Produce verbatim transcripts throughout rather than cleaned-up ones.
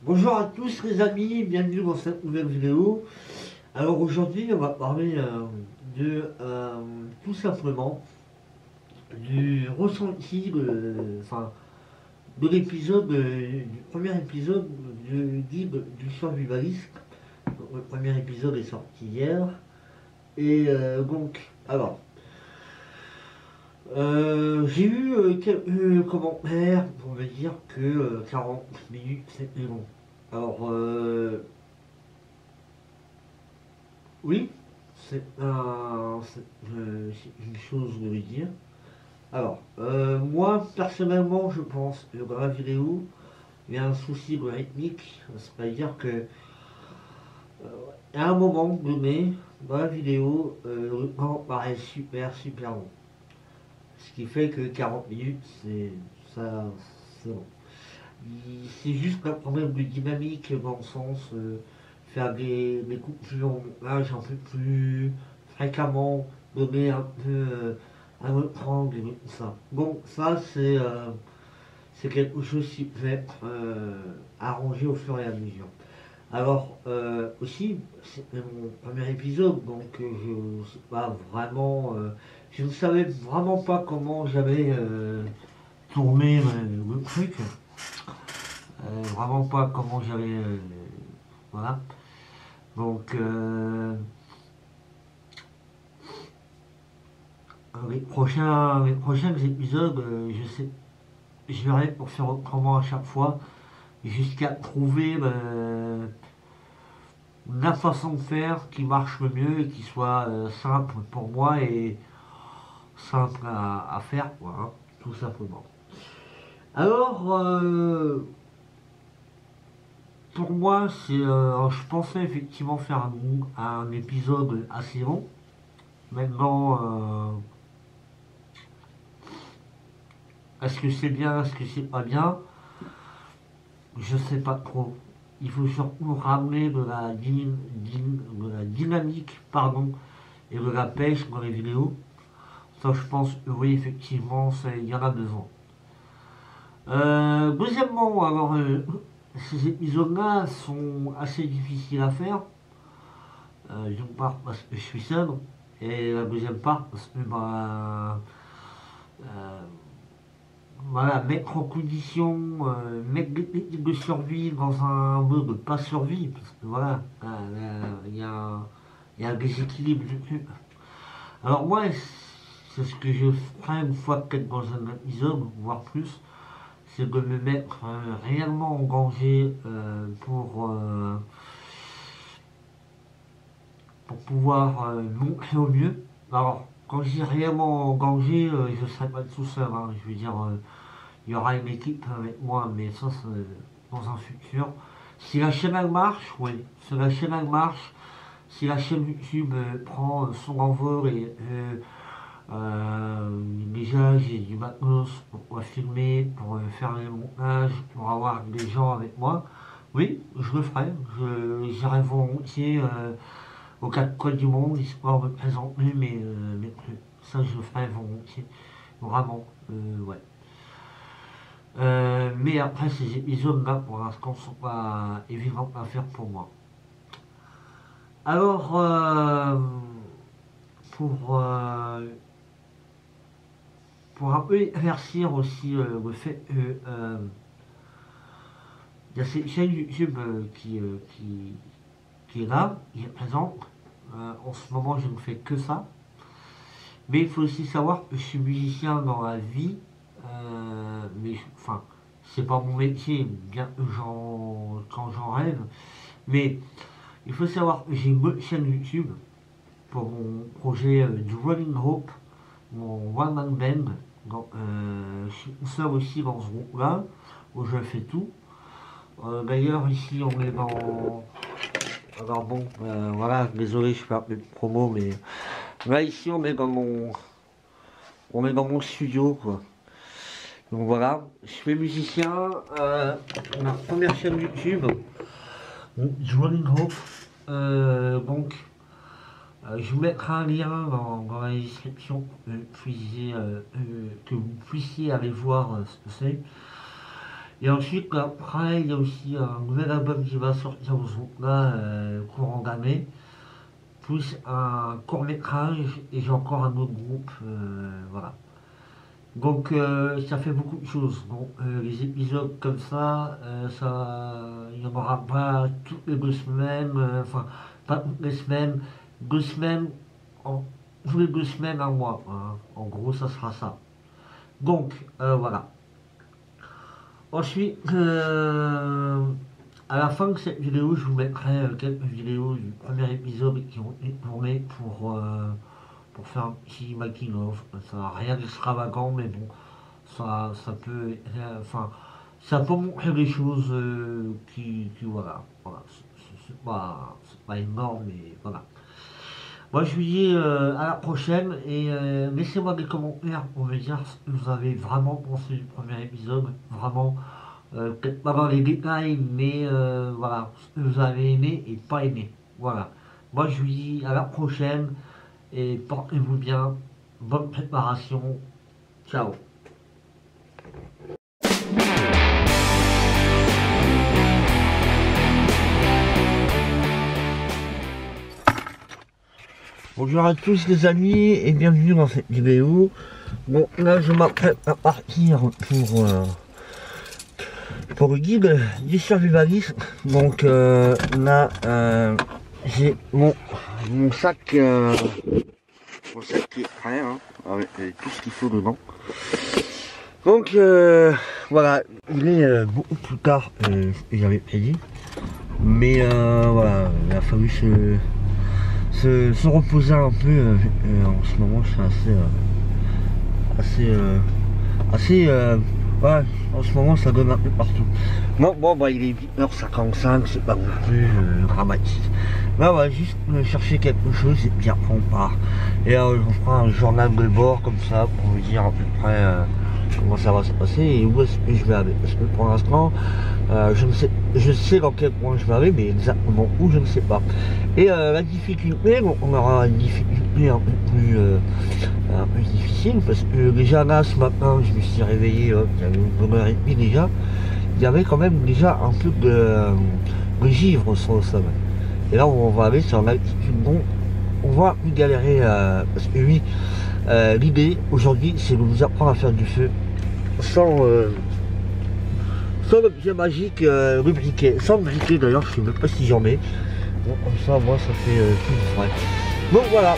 Bonjour à tous les amis, bienvenue dans cette nouvelle vidéo. Alors aujourd'hui on va parler euh, de euh, tout simplement du ressenti de, enfin, de l'épisode, euh, du premier épisode du guide du survivaliste. Donc, le premier épisode est sorti hier. Et euh, donc, alors, euh, j'ai eu euh, quelques commentaires pour me dire que euh, quarante minutes c'était long. Alors, euh, oui, c'est un, c'est, euh, c'est une chose de le dire. Alors, euh, moi, personnellement, je pense que dans la vidéo, il y a un souci de rythmique, c'est-à-dire que euh, à un moment donné, dans la vidéo, euh, le temps paraît super, super long. Ce qui fait que quarante minutes, c'est ça, c'est long. Il- C'est juste un problème de dynamique dans le sens euh, faire des, des coupures en montage un peu plus fréquemment, donner un peu euh, un autre angle et tout ça. Bon, ça c'est euh, c'est quelque chose qui peut être euh, arrangé au fur et à mesure. Alors euh, aussi, c'est mon premier épisode, donc euh, je ne sais pas vraiment, euh, je ne savais vraiment pas comment j'avais euh, tourné euh, le truc. Euh, vraiment pas comment j'allais. Euh, voilà. Donc, euh, les, prochains, les prochains épisodes, euh, je sais, je verrai pour faire autrement à chaque fois, jusqu'à trouver euh, la façon de faire qui marche le mieux et qui soit euh, simple pour moi et simple à, à faire, quoi, hein, tout simplement. Alors, euh, pour moi, c'est, euh, je pensais effectivement faire un, un épisode assez long. Maintenant, euh, est-ce que c'est bien, est-ce que c'est pas bien? Je sais pas trop. Il faut surtout ramener de la, dyna- dyna- de la dynamique, pardon, et de la pêche dans les vidéos. Ça, je pense que oui, effectivement, ça, il y en a besoin. Euh, deuxièmement, alors, euh, ces épisodes-là sont assez difficiles à faire. Euh, d'une part parce que je suis seul, et la deuxième part parce que bah, euh, voilà, mettre en condition, euh, mettre des techniques de survie dans un mode pas survie, parce que voilà, euh, il y, a, y a un déséquilibre. Alors moi, c'est ce que je ferai une fois peut-être dans un épisode, voire plus, c'est de me mettre euh, réellement en danger euh, pour, euh, pour pouvoir euh, monter au mieux. Alors, quand je dis réellement en danger, euh, je ne serai pas tout seul, hein, je veux dire... euh, il y aura une équipe avec moi, mais ça, c'est dans un futur. Si la chaîne elle marche, oui. Si la chaîne elle marche, si la chaîne YouTube euh, prend son envol et euh, euh, déjà j'ai du matos pour filmer, pour euh, faire les montages, pour avoir des gens avec moi, oui, je le ferai. Je, j'irai volontiers euh, aux quatre coins du monde, histoire de présenter mes, euh, mes trucs. Ça, je le ferai volontiers. Vraiment, euh, ouais. Euh, mais après, ces épisodes-là, pour l'instant, sont pas évidents à faire pour moi. Alors, euh, pour, euh, pour un peu éclaircir aussi euh, le fait que euh, il y a cette chaîne YouTube euh, qui, euh, qui, qui est là, qui est présente. Euh, en ce moment, je ne fais que ça. Mais il faut aussi savoir que je suis musicien dans la vie. Euh, mais, enfin, c'est pas mon métier, bien que j'en, quand j'en rêve. Mais il faut savoir que j'ai une chaîne YouTube pour mon projet euh, du Rolling Hope, mon One Man Band. Donc, euh, je suis seul aussi dans ce groupe-là, où je fais tout. Euh, D'ailleurs, ici, on est dans... Alors bon, euh, voilà, désolé, je fais un peu de promo, mais là, ici, on est dans mon... On est dans mon studio, quoi. Donc voilà, je suis musicien, euh, ma première chaîne YouTube, du Rolling Hope. Euh, donc, Euh, je vous mettrai un lien dans, dans la description pour que vous puissiez, euh, euh, que vous puissiez aller voir euh, ce que c'est. Et ensuite, après, il y a aussi un nouvel album qui va sortir au groupe là, euh, courant d'année, plus un court métrage, et j'ai encore un autre groupe, euh, voilà. Donc ça fait beaucoup de choses. Bon, euh, les épisodes comme ça, euh, ça, il n'y en aura pas toutes les deux semaines, euh, enfin pas toutes les semaines, deux semaines, en, tous les deux semaines, un mois, hein. En gros, ça sera ça. Donc euh, voilà. Ensuite, euh, à la fin de cette vidéo, je vous mettrai euh, quelques vidéos du premier épisode qui ont été tournées pour, euh, pour faire un petit making of. Ça n'a rien d'extravagant, mais bon, ça, ça peut, euh, enfin, ça peut montrer des choses euh, qui, qui, voilà, voilà, c'est pas, pas énorme, mais voilà. Moi, je vous dis euh, à la prochaine et euh, laissez-moi des commentaires pour me dire ce que vous avez vraiment pensé du premier épisode, vraiment, euh, peut-être pas dans les détails, mais euh, voilà, ce que vous avez aimé et pas aimé. Voilà. Moi, je vous dis à la prochaine et portez-vous bien. Bonne préparation. Ciao. Bonjour à tous les amis et bienvenue dans cette vidéo. Bon, là je m'apprête à partir pour, euh, pour le guide du survivalisme. Donc euh, là euh, j'ai mon, mon sac euh, mon sac qui est prêt, hein, avec euh, tout ce qu'il faut dedans. Donc euh, voilà, il est euh, beaucoup plus tard euh, que j'avais prévu. Mais euh, voilà, il a fallu se Se, se reposer un peu. Euh, euh, en ce moment je suis assez euh, assez euh, assez euh, ouais, en ce moment ça donne un peu partout. Non, bon bah il est huit heures cinquante-cinq, c'est pas non plus euh, dramatique. Là on va juste euh, chercher quelque chose et puis après on part. Et euh, on fera un journal de bord comme ça pour vous dire à peu près euh, comment ça va se passer et où est-ce que je vais aller. Parce que pour l'instant euh, je ne sais, je sais dans quel point je vais aller, mais exactement où je ne sais pas. Et euh, la difficulté, bon, on aura une difficulté un peu plus euh, un peu difficile parce que déjà là ce matin je me suis réveillé, euh, il y avait une bonne heure et demie déjà, il y avait quand même déjà un peu de, de givre sur le sommet. Et là on va aller sur l'altitude, donc on va plus galérer euh, parce que oui, euh, l'idée aujourd'hui c'est de vous apprendre à faire du feu sans euh, sans l'objet magique, euh, le briquet, sans le briquet d'ailleurs, je sais même pas si j'en ai. Bon, comme ça moi ça fait euh, tout frais. Donc voilà.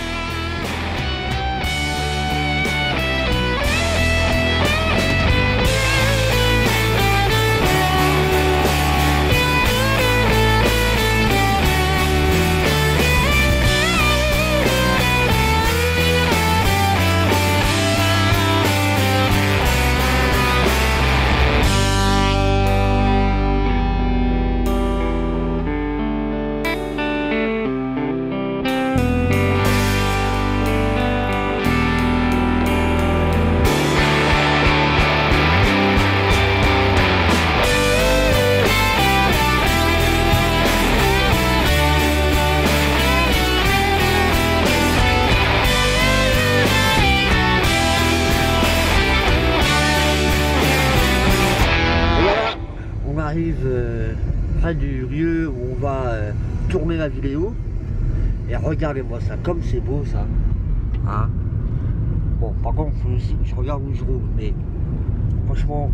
Euh, près du lieu où on va euh, tourner la vidéo et regardez-moi ça, comme c'est beau ça, hein. Bon par contre il faut aussi que je regarde où je roule, mais franchement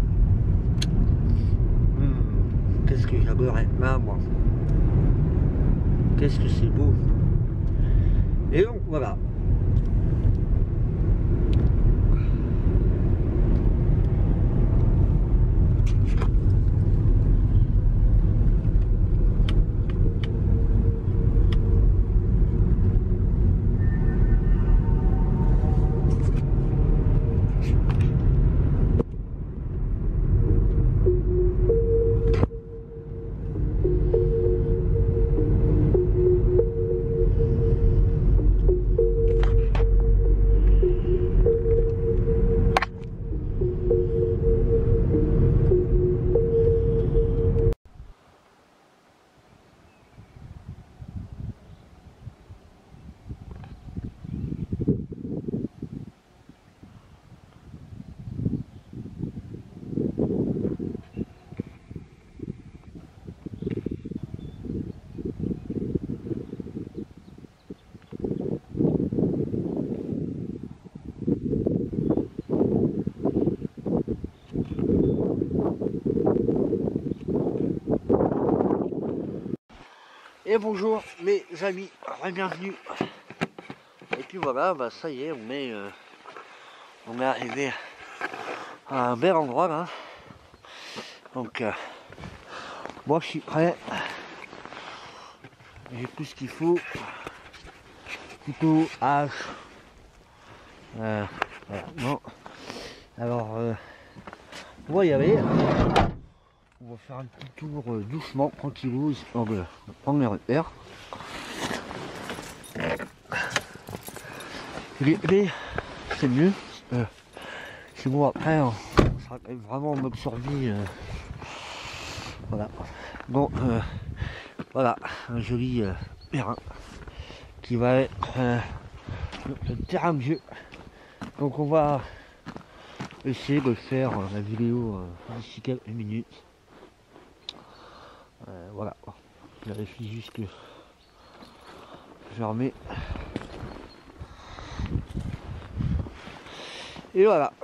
hmm, qu'est-ce que j'adore être là moi, qu'est-ce que c'est beau. Et donc voilà. Et bonjour mes amis, bienvenue. Et puis voilà, bah ça y est, on est, euh, on est arrivé à un bel endroit là. Donc euh, moi je suis prêt. J'ai tout ce qu'il faut. Couteau, hache. Euh, voilà, non. Alors euh, on va y aller. On va faire un petit tour euh, doucement, tranquillou, histoire de prendre les repères. Les, les c'est mieux. Euh, sinon après, on sera vraiment en mode survie. Euh, voilà. Bon, euh, voilà, un joli euh, terrain qui va être euh, le terrain de jeu. Donc on va essayer de faire euh, la vidéo euh, d'ici quelques minutes. Euh, voilà, je vérifie juste que je remets. Et voilà,